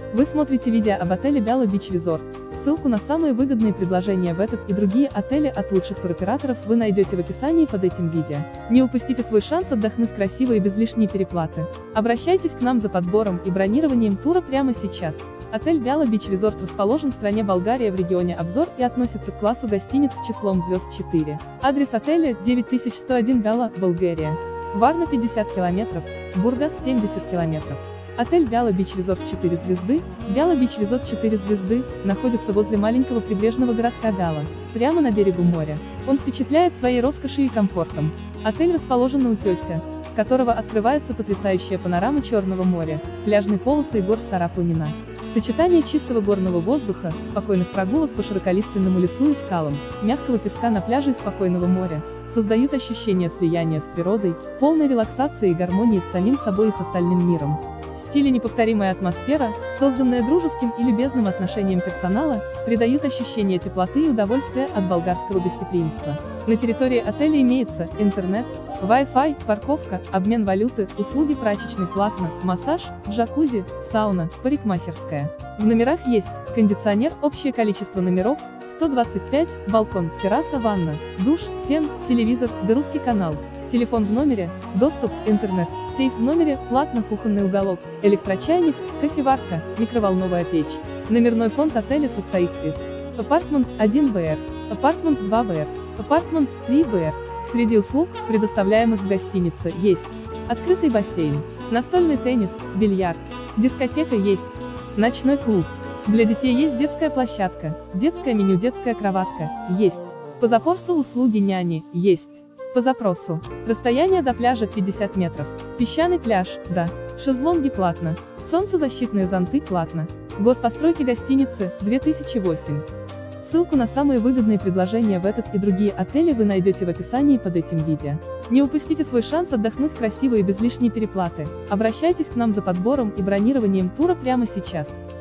Вы смотрите видео об отеле Bella Beach Resort. Ссылку на самые выгодные предложения в этот и другие отели от лучших туроператоров вы найдете в описании под этим видео. Не упустите свой шанс отдохнуть красиво и без лишней переплаты. Обращайтесь к нам за подбором и бронированием тура прямо сейчас. Отель Bella Beach Resort расположен в стране Болгария в регионе Обзор и относится к классу гостиниц с числом звезд 4. Адрес отеля 9101 Bella, Болгария. Варна 50 км, Бургас 70 км. Отель Bella Beach Resort 4 звезды, Bella Beach Resort 4 звезды, находится возле маленького прибрежного городка Bella, прямо на берегу моря. Он впечатляет своей роскошью и комфортом. Отель расположен на утесе, с которого открывается потрясающая панорама Черного моря, пляжной полосы и гор Стара-Планина. Сочетание чистого горного воздуха, спокойных прогулок по широколиственному лесу и скалам, мягкого песка на пляже и спокойного моря создают ощущение слияния с природой, полной релаксации и гармонии с самим собой и с остальным миром. В стиле неповторимая атмосфера, созданная дружеским и любезным отношением персонала, придают ощущение теплоты и удовольствия от болгарского гостеприимства. На территории отеля имеется интернет, Wi-Fi, парковка, обмен валюты, услуги прачечной платно, массаж, джакузи, сауна, парикмахерская. В номерах есть кондиционер, общее количество номеров 125, балкон, терраса, ванна, душ, фен, телевизор, русский канал. Телефон в номере, доступ, интернет, сейф в номере, платно, кухонный уголок, электрочайник, кофеварка, микроволновая печь. Номерной фонд отеля состоит из апартмент 1 БР, апартмент 2 БР, апартмент 3 БР. Среди услуг, предоставляемых в гостинице, есть открытый бассейн, настольный теннис, бильярд, дискотека есть, ночной клуб. Для детей есть детская площадка, детское меню, детская кроватка, есть. По запросу услуги няни, есть. По запросу. Расстояние до пляжа 50 метров. Песчаный пляж, да. Шезлонги платно. Солнцезащитные зонты платно. Год постройки гостиницы, 2008. Ссылку на самые выгодные предложения в этот и другие отели вы найдете в описании под этим видео. Не упустите свой шанс отдохнуть красиво и без лишней переплаты. Обращайтесь к нам за подбором и бронированием тура прямо сейчас.